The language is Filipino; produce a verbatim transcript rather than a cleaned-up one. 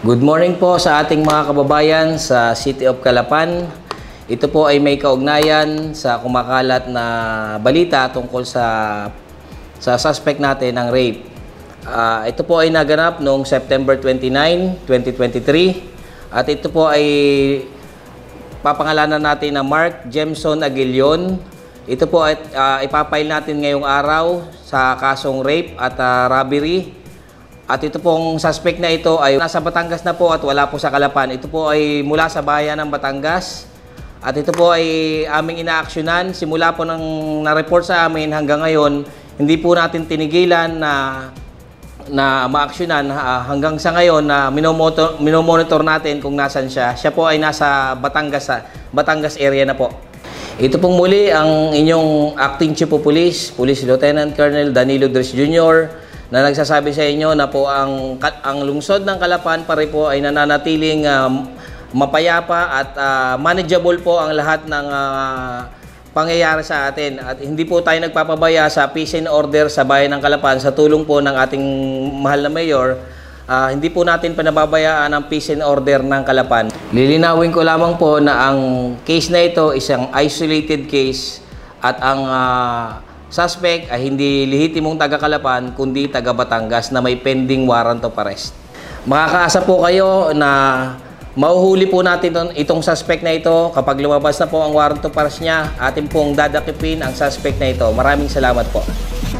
Good morning po sa ating mga kababayan sa City of Calapan. Ito po ay may kaugnayan sa kumakalat na balita tungkol sa sa suspect natin ng rape. Uh, ito po ay naganap noong September twenty-nine, twenty twenty-three at ito po ay papangalanan natin na Mark Jemson Aguilion. Ito po ay uh, ipapile natin ngayong araw sa kasong rape at uh, robbery. At ito pong suspect na ito ay nasa Batangas na po at wala po sa Calapan. Ito po ay mula sa bayan ng Batangas. At ito po ay aming inaaksyonan. Simula po nang na-report sa amin hanggang ngayon, hindi po natin tinigilan na na maaksyonan uh, hanggang sa ngayon na minomonitor, minomonitor natin kung nasan siya. Siya po ay nasa Batangas, Batangas area na po. Ito pong muli ang inyong Acting Chief of Police, Police Lieutenant Colonel Danilo Dres Junior na nagsasabi sa inyo na po ang, ang lungsod ng Calapan pare po ay nananatiling um, mapayapa at uh, manageable po ang lahat ng uh, pangyayari sa atin. At hindi po tayo nagpapabaya sa peace and order sa bayan ng Calapan sa tulong po ng ating mahal na mayor. Uh, hindi po natin pinababayaan ang peace and order ng Calapan. Lilinawin ko lamang po na ang case na ito isang isolated case at ang uh, suspect ay hindi lehitimong taga Calapan kundi taga Batangas na may pending warrant of arrest. Makakaasa po kayo na mahuhuli po natin itong suspect na ito kapag lumabas na po ang warrant of arrest niya. Atin pong dadakipin ang suspect na ito. Maraming salamat po.